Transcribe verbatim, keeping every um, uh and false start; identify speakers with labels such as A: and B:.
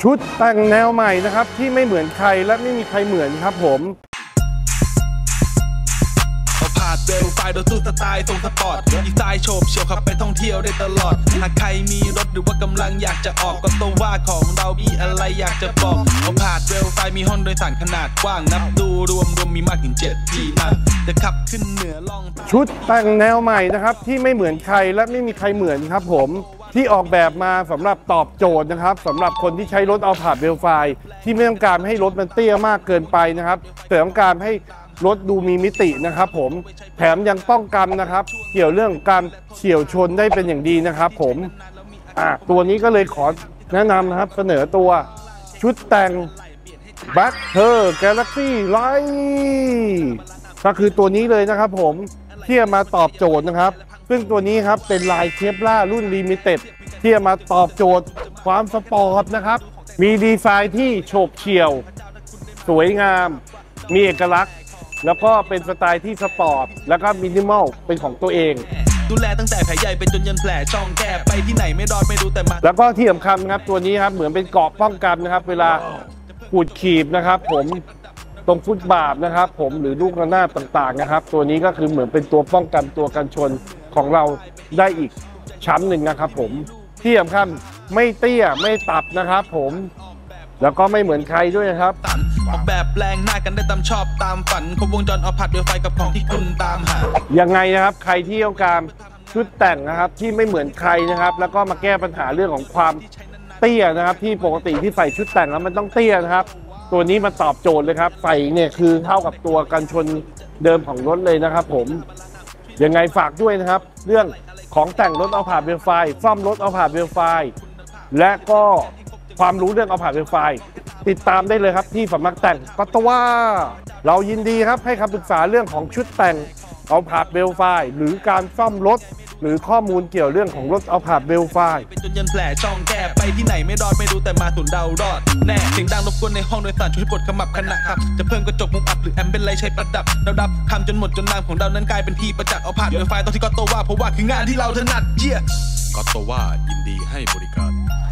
A: ชุดแต่งแนวใหม่นะครับที่ไม่เหมือนใครและไม่มีใครเหมือนครับผม
B: ผ่านเร็วไฟโดยตู้สไตล์ทรงสปอร์ตดีไซน์โฉบเฉี่ยวขับไปท่องเที่ยวได้ตลอดหากใครมีรถหรือว่ากำลังอยากจะออกก็ตัวว่าของเรามีอะไรอยากจะบอกเอาผ่านเร็วไฟมีห้องโดยสารขนาดกว้างนับดูรวมรวมมีมากถึงเจ็ดที่นั่งจะขับขึ้นเหนือล่อง
A: ชุดแต่งแนวใหม่นะครับที่ไม่เหมือนใครและไม่มีใครเหมือนครับผมที่ออกแบบมาสำหรับตอบโจทย์นะครับสำหรับคนที่ใช้รถเอาผาดเวลไฟที่ไม่ต้องการให้รถมันเตี้ยมากเกินไปนะครับแต่ต้องการให้รถดูมีมิตินะครับผมแถมยังป้องกันนะครับเกี่ยวเรื่องการเฉี่ยวชนได้เป็นอย่างดีนะครับผมอ่ะตัวนี้ก็เลยขอแนะนำนะครับเสนอตัวชุดแต่ง Black Her Galaxy Light ก็คือตัวนี้เลยนะครับผมที่จะมาตอบโจทย์นะครับซึ่งตัวนี้ครับเป็นลายเคปล่ารุ่นลิมิเต็ดที่จะมาตอบโจทย์ความสปอร์ตนะครับมีดีไซน์ที่โฉบเฉี่ยวสวยงามมีเอกลักษณ์แล้วก็เป็นสไตล์ที่สปอร์ตแล้วก็มินิมอลเป็นของตัวเอง
B: ดูแลตั้งแต่แผลใหญ่เป็นจนยันแผลช่องแก้ไปที่ไหนไม่รอดไม่รู้แต่มา
A: แล้วก็ที่สำคัญนะครับตัวนี้ครับเหมือนเป็นเกราะป้องกันนะครับเวลาขูดขีบนะครับผมตรงฟุตบาทนะครับผมหรือลูกระนาดต่างๆนะครับตัวนี้ก็คือเหมือนเป็นตัวป้องกันตัวกันชนของเราได้อีกชั้นหนึ่งนะครับผมที่สำคัญไม่เตี้ยไม่ตับนะครับผมแล้วก็ไม่เหมือนใครด้วยนะครับ
B: ออกแบบแปลงหน้ากันได้ตามชอบตามฝันครบวงจรเอาผัดเดียวไฟกับของที่คุณตามหา
A: ยังไงนะครับใครที่ต้องการชุดแต่งนะครับที่ไม่เหมือนใครนะครับแล้วก็มาแก้ปัญหาเรื่องของความเตี้ยนะครับที่ปกติที่ใส่ชุดแต่งแล้วมันต้องเตี้ยนะครับตัวนี้มาตอบโจทย์เลยครับใส่เนี่ยคือเท่ากับตัวกันชนเดิมของรถเลยนะครับผมยังไงฝากด้วยนะครับเรื่องของแต่งรถเอาผาดเวลไฟซ่อมรถเอาผาดเวลไฟและก็ความรู้เรื่องเอาผาดเวลไฟติดตามได้เลยครับที่สำนักแต่งก็ตว่าเรายินดีครับให้คำปรึกษาเรื่องของชุดแต่งเอาผาดเวลไฟหรือการซ่อมรถหรือข้อมูลเกี่ยวเรื่องของรถเอาผาดเวลไฟ
B: เป็นจนยันแผลช่องแก้ไปที่ไหนไม่รอดไม่รู้แต่มาถุนเดารอดแน่เสียงดังรบกวนในห้องโดยสารช่วยปลดขมับขณะครับจะเพิ่มกระจกมุมอับหรือแอมเป็นไรใช้ประดับเราดับคำจนหมดจนนามของเรานั้นกลายเป็นที่ประจักษ์เอาผาดเวลไฟตอนที่ก็โตว่าเพราะว่าคืองานที่เราถนัดเยี่ย
C: ก็โตว่ายินดีให้บริการ